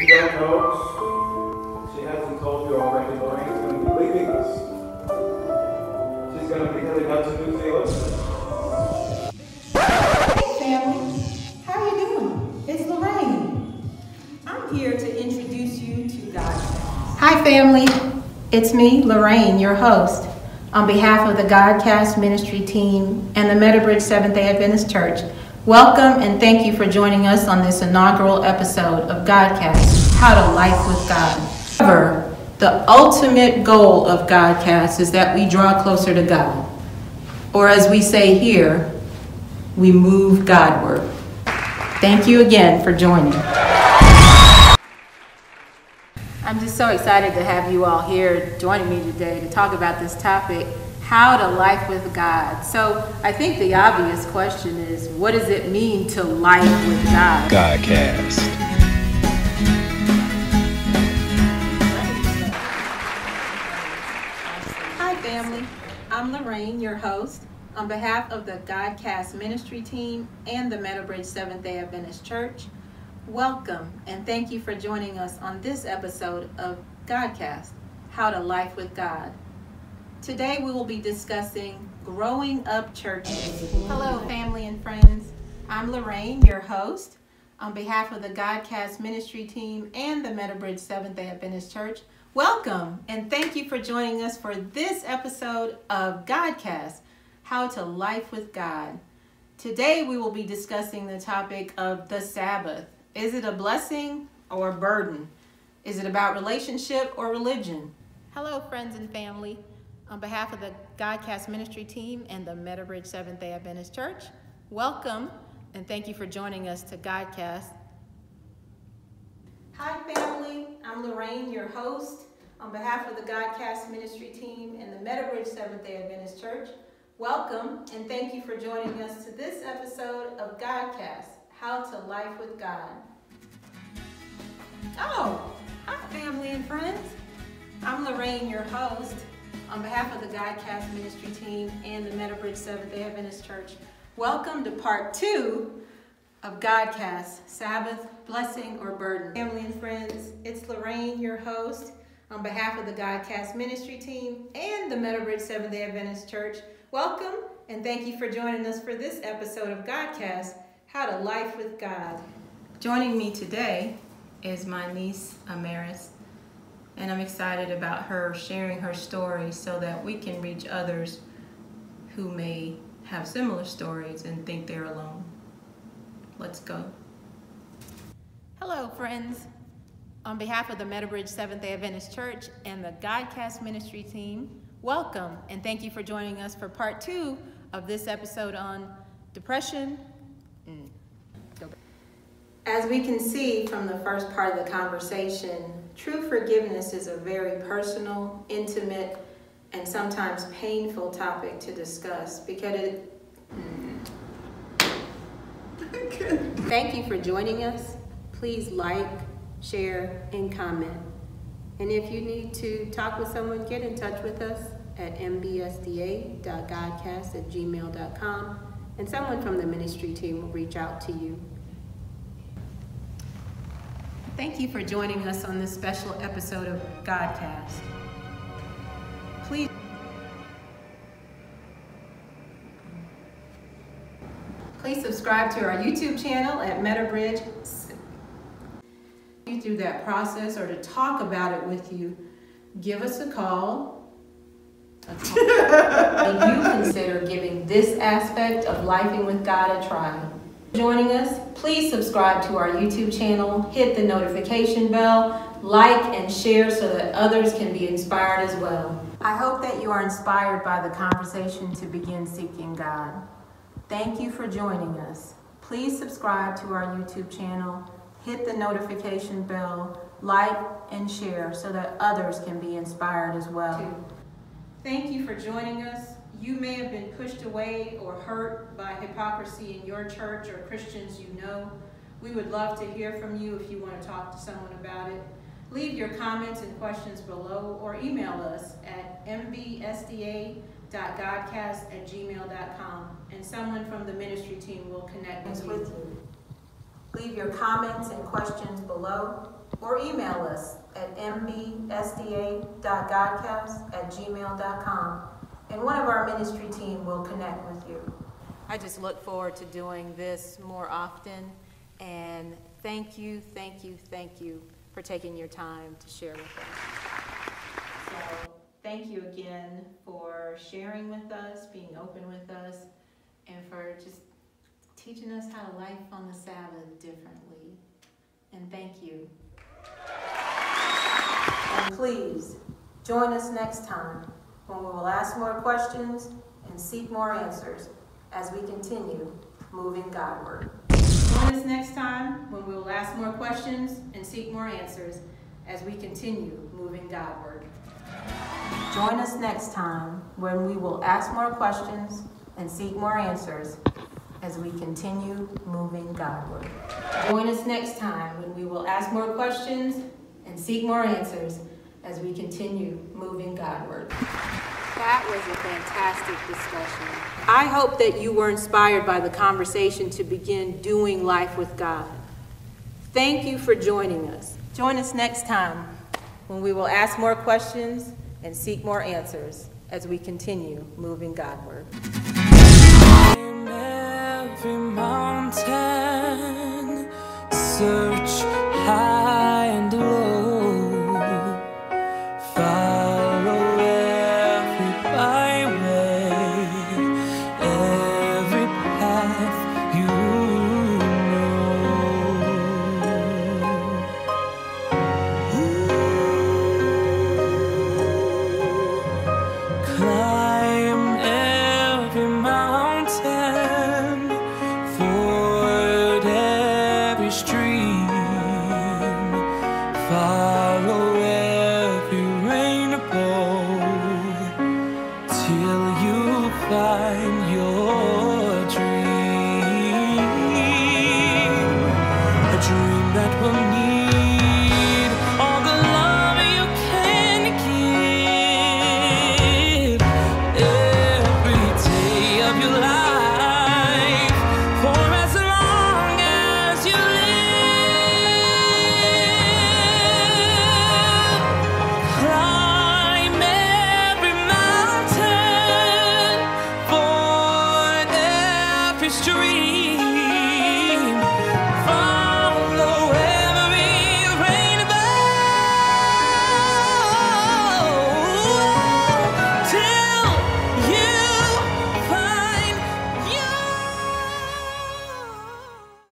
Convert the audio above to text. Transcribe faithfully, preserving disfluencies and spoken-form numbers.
you don't know, she hasn't told you already, Lorraine's going to be leaving us. She's going to be heading out to New Zealand. Hey family, how are you doing? It's Lorraine. I'm here to introduce you to Godcast. Hi family, it's me, Lorraine, your host. On behalf of the Godcast ministry team and the Meadowbridge Seventh-day Adventist Church, welcome and thank you for joining us on this inaugural episode of Godcast, How to Life with God. However, the ultimate goal of Godcast is that we draw closer to God. Or as we say here, we move Godward. Thank you again for joining. I'm just so excited to have you all here joining me today to talk about this topic, how to life with God. So I think the obvious question is, what does it mean to life with God? Godcast. Hi family, I'm Lorraine, your host. On behalf of the Godcast ministry team and the Meadowbridge Seventh-day Adventist Church, welcome and thank you for joining us on this episode of Godcast, How to Life with God. Today we will be discussing growing up churches. Hello family and friends, I'm Lorraine, your host. On behalf of the Godcast ministry team and the Meadowbridge Seventh-day Adventist Church, welcome and thank you for joining us for this episode of Godcast, How to Life with God. Today we will be discussing the topic of the Sabbath. Is it a blessing or a burden? Is it about relationship or religion? Hello friends and family. On behalf of the Godcast ministry team and the Meadowbridge Seventh-day Adventist Church, welcome and thank you for joining us to Godcast. Hi family, I'm Lorraine, your host. On behalf of the Godcast ministry team and the Meadowbridge Seventh-day Adventist Church, welcome and thank you for joining us to this episode of Godcast, How to Life with God. Oh, hi family and friends. I'm Lorraine, your host. On behalf of the Godcast ministry team and the Meadowbridge Seventh-day Adventist Church, welcome to part two of Godcast, Sabbath, Blessing, or Burden. Family and friends, it's Lorraine, your host. On behalf of the Godcast ministry team and the Meadowbridge Seventh-day Adventist Church, welcome and thank you for joining us for this episode of Godcast, How to Life with God. Joining me today is my niece, Amaris, and I'm excited about her sharing her story so that we can reach others who may have similar stories and think they're alone. Let's go. Hello, friends. On behalf of the Meadowbridge Seventh-day Adventist Church and the Godcast ministry team, welcome and thank you for joining us for part two of this episode on depression. Mm. As we can see from the first part of the conversation, true forgiveness is a very personal, intimate, and sometimes painful topic to discuss because it... Thank you for joining us. Please like, share, and comment. And if you need to talk with someone, get in touch with us at m b s d a dot godcast at gmail dot com, and someone from the ministry team will reach out to you. Thank you for joining us on this special episode of Godcast. Please, please subscribe to our YouTube channel at Meadowbridge. Through that process or to talk about it with you, give us a call. A call. And you consider giving this aspect of lifing with God a try. Joining us, please subscribe to our YouTube channel, hit the notification bell, like and share so that others can be inspired as well. I hope that you are inspired by the conversation to begin seeking God. Thank you for joining us. Please subscribe to our YouTube channel, hit the notification bell, like and share so that others can be inspired as well. Thank you for joining us. You may have been pushed away or hurt by hypocrisy in your church or Christians you know. We would love to hear from you if you want to talk to someone about it. Leave your comments and questions below or email us at m b s d a dot godcast at gmail dot com and someone from the ministry team will connect with you. Leave your comments and questions below or email us at m b s d a dot godcast at gmail dot com, and one of our ministry team will connect with you. I just look forward to doing this more often, and thank you, thank you, thank you for taking your time to share with us. So thank you again for sharing with us, being open with us, and for just teaching us how to life on the Sabbath differently. And thank you. And please join us next time when we will ask more questions and seek more answers as we continue moving Godward. Join us next time when we will ask more questions and seek more answers as we continue moving Godward. Join us next time when we will ask more questions and seek more answers as we continue moving Godward. Join us next time when we will ask more questions and seek more answers as we continue moving Godward. That was a fantastic discussion. I hope that you were inspired by the conversation to begin doing life with God. Thank you for joining us. Join us next time when we will ask more questions and seek more answers as we continue moving Godward. Every mountain,